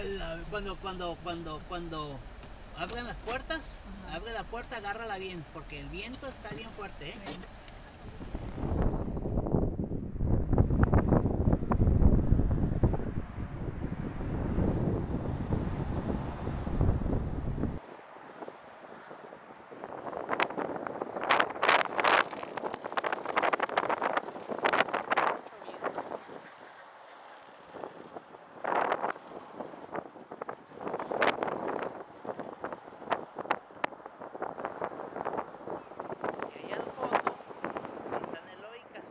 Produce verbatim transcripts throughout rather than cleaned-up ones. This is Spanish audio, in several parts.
la- cuando, cuando, cuando, cuando abran las puertas, Ajá. abre la puerta, agárrala bien, porque el viento está bien fuerte, ¿eh? Sí. Y allá al fondo están eloicas.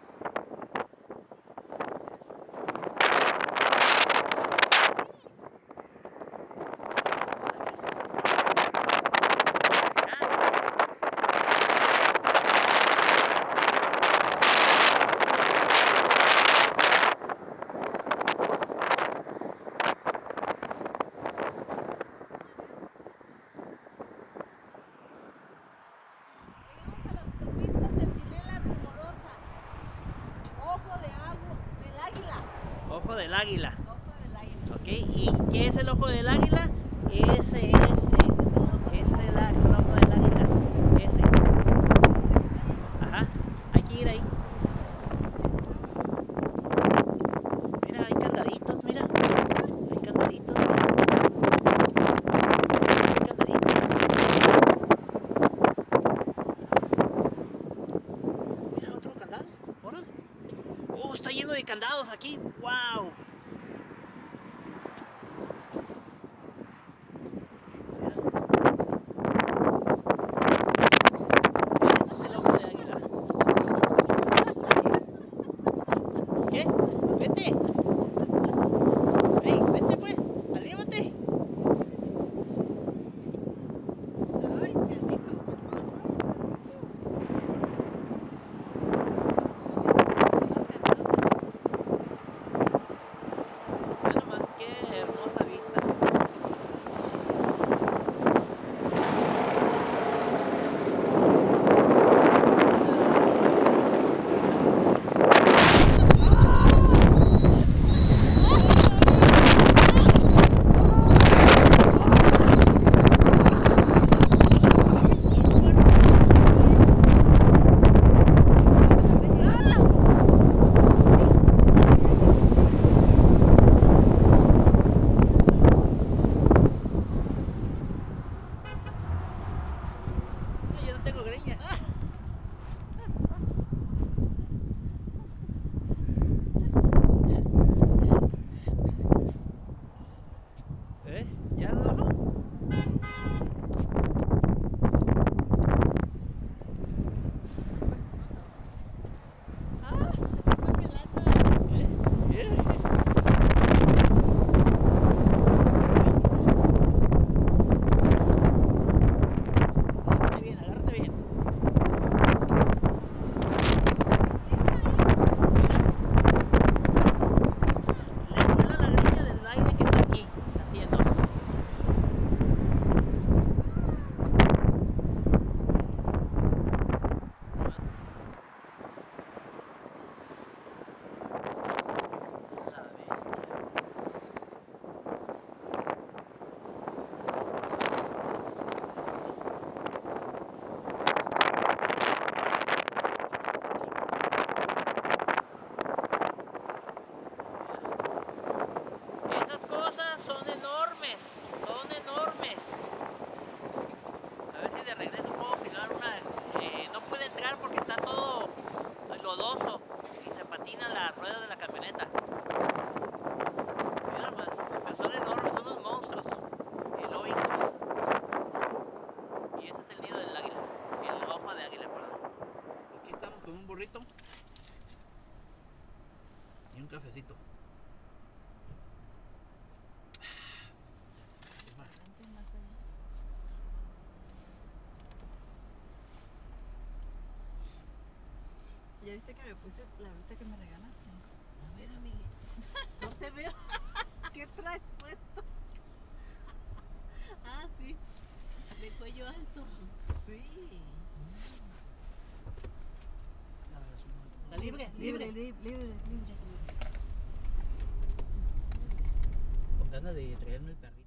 Llegamos a la autopista Centinela Rumorosa. Ojo de agua, del águila. Ojo del águila. Ojo del águila. ¿Ok? ¿Y qué es el ojo del águila? Ese, ese. Es el, a- el ojo del águila. Ese. Ajá. Hay que ir ahí. Mira, hay candaditos, mira. Hay candaditos, mira. Hay candaditos. Mira otro candado. Órale. Oh, está lleno de candados aquí. ¡Wow! Ese es el ojo de águila. ¿Qué? Vete. Ey, vete pues. Alévate. Ay, qué rico. Esos son los candados. Ve nomás, qué hermosa vista. Ay, yo no tengo greña. ¿Eh? ¿Ya nos vamos? Ah, te está pelando. ¿Eh? ¿Eh? Agárrate bien, agárrate bien. Mira. Le vuela la greña del aire que está aquí haciendo. La bestia. Esas cosas son enormes, son enormes. A ver si de regreso puedo filmar una. Eh, no puede entrar porque está todo lodoso y se patina la rueda de la camioneta. Mira más, pero son enormes, son unos monstruos eloicos. Y ese es el nido del águila, el ojo de águila, perdón. Aquí estamos con un burrito y un cafecito. ¿Qué más? Vente más allá. ¿Ya viste que me puse la blusa que me regalaste? A ver, amiga. No te veo. ¿Qué traes puesto? Ah, sí. De cuello alto. Sí. Está libre, libre. Libre, libre, libre, libre. ganas de traerme el perrito.